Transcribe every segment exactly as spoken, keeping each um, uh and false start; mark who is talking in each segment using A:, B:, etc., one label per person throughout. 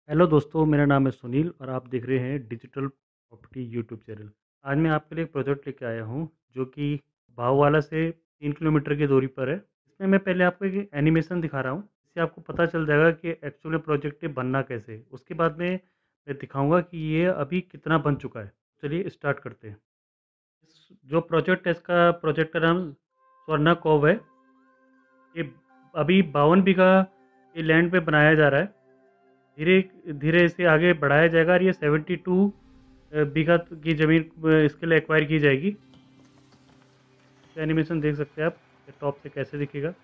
A: Hello दोस्तों, मेरा नाम है सुनील और आप देख रहे हैं डिजिटल प्रॉपर्टी यूट्यूब चैनल। आज मैं आपके लिए एक प्रोजेक्ट लेके आया हूँ जो कि भाववाला से तीन किलोमीटर की दूरी पर है। इसमें मैं पहले आपको एक एनिमेशन दिखा रहा हूँ, इससे आपको पता चल जाएगा कि एक्चुअल में प्रोजेक्ट ये बनना कैसे है। उसके बाद में मैं दिखाऊंगा कि ये अभी कितना बन चुका है। चलिए स्टार्ट करते हैं। इस- जो प्रोजेक्ट है, इसका प्रोजेक्ट का नाम स्वर्णा कोव है। ये अभी बावन बीघा ये लैंड पे बनाया जा रहा है। धीरे धीरे इसे आगे बढ़ाया जाएगा और ये सेवेंटी टू बीघा की ज़मीन इसके लिए एक्वायर की जाएगी। एनिमेशन देख सकते हैं आप टॉप से कैसे दिखेगा।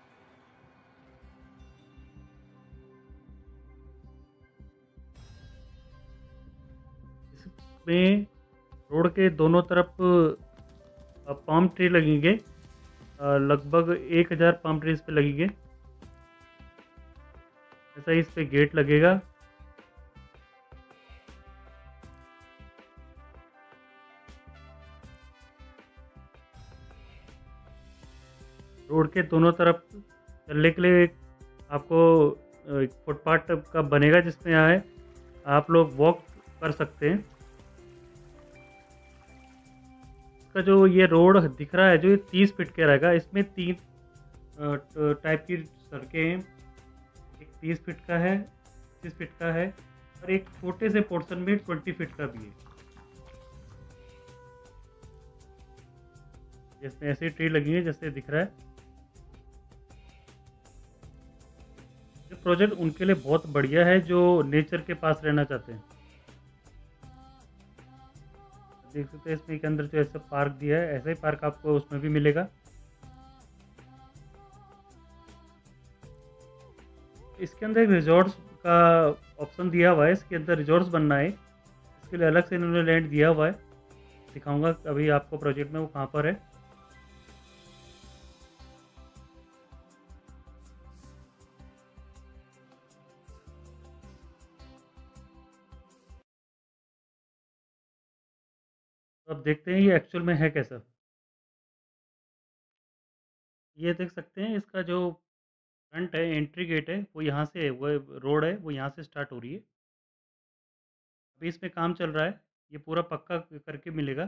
A: इसमें रोड के दोनों तरफ पाम ट्री लगेंगे, अ, लगभग एक हज़ार पाम ट्री इस पे लगेंगे। ऐसा ही इस पे गेट लगेगा। रोड के दोनों तरफ चलने के लिए एक आपको अ, एक फुटपाथ का बनेगा जिसमें यहाँ है आप लोग वॉक कर सकते हैं। इसका जो ये रोड दिख रहा है जो ये तीस फीट का रहेगा। इसमें तीन टाइप की सड़कें हैं। एक तीस फीट का है, पच्चीस फीट का है और एक छोटे से पोर्शन में ट्वेंटी फीट का भी है। जिसमें ऐसे ट्री लगी है जैसे दिख रहा है। ये प्रोजेक्ट उनके लिए बहुत बढ़िया है जो नेचर के पास रहना चाहते हैं। देख सकते हैं इसमें के अंदर जो ऐसा पार्क दिया है, ऐसा ही पार्क आपको उसमें भी मिलेगा। इसके अंदर एक रिजॉर्ट्स का ऑप्शन दिया हुआ है। इसके अंदर रिजॉर्ट्स बनना है, इसके लिए अलग से इन्होंने लैंड दिया हुआ है। दिखाऊंगा अभी आपको प्रोजेक्ट में वो कहाँ पर है। तो अब देखते हैं ये एक्चुअल में है कैसा। ये देख सकते हैं इसका जो फ्रंट है, एंट्री गेट है, वो यहाँ से है, वो रोड है वो यहाँ से स्टार्ट हो रही है। अभी इसमें काम चल रहा है, ये पूरा पक्का करके मिलेगा।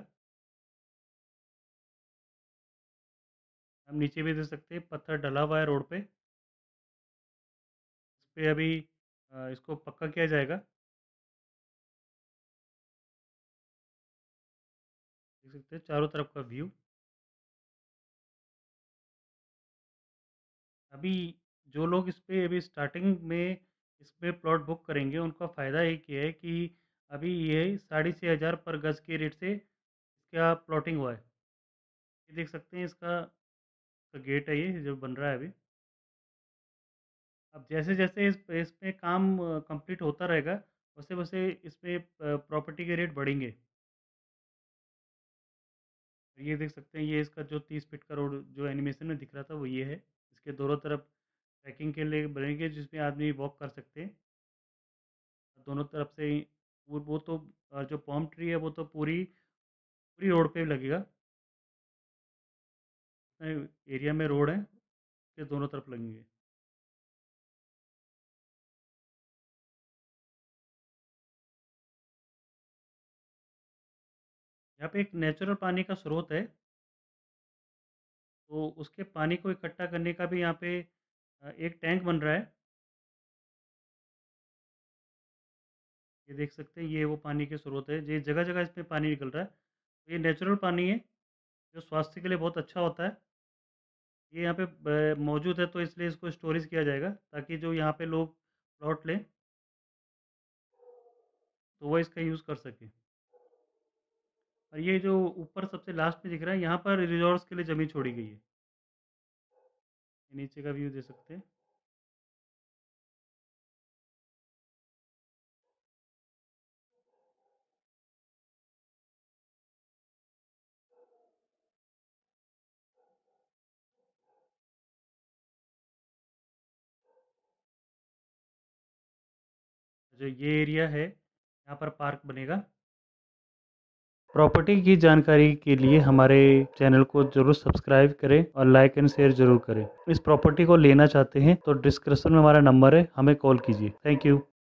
A: हम नीचे भी देख सकते हैं पत्थर डला हुआ है रोड पे। इस पे अभी अ, इसको पक्का किया जाएगा। देख सकते हैं चारों तरफ का व्यू। अभी जो लोग इस पे अभी स्टार्टिंग में इसमें प्लॉट बुक करेंगे उनका फ़ायदा एक ये है कि अभी ये साढ़े छः हज़ार पर गज़ के रेट से इसका प्लॉटिंग हुआ है। ये देख सकते हैं इसका गेट है ये जो बन रहा है अभी। अब जैसे जैसे इस इसमें काम कंप्लीट होता रहेगा वैसे वैसे इसमें प्रॉपर्टी के रेट बढ़ेंगे। ये देख सकते हैं ये इसका जो तीस फीट का रोड जो एनिमेशन में दिख रहा था वो ये है। इसके दोनों तरफ ट्रैकिंग के लिए बनेंगे जिसमें आदमी वॉक कर सकते हैं। दोनों तरफ से ही वो वो तो अ, जो पॉम ट्री है वो तो पूरी पूरी रोड पे लगेगा। एरिया में रोड है, उसके दोनों तरफ लगेंगे। यहाँ पे एक नेचुरल पानी का स्रोत है, तो उसके पानी को इकट्ठा करने का भी यहाँ पे अ, एक टैंक बन रहा है। ये देख सकते हैं ये वो पानी के स्रोत है, ये जगह जगह इसमें पानी निकल रहा है। तो ये नेचुरल पानी है जो स्वास्थ्य के लिए बहुत अच्छा होता है। ये यहाँ पे ब- मौजूद है तो इसलिए इसको स्टोरेज किया जाएगा ताकि जो यहाँ पे लोग प्लॉट लें तो वो इसका यूज़ कर सकें। और ये जो ऊपर सबसे लास्ट में दिख रहा है यहाँ पर रिजॉर्ट्स के लिए ज़मीन छोड़ी गई है। ये नीचे का व्यू दे सकते हैं। जो ये एरिया है यहाँ पर पार्क बनेगा। प्रॉपर्टी की जानकारी के लिए हमारे चैनल को जरूर सब्सक्राइब करें और लाइक एंड शेयर जरूर करें। इस प्रॉपर्टी को लेना चाहते हैं तो डिस्क्रिप्शन में हमारा नंबर है, हमें कॉल कीजिए। Thank you.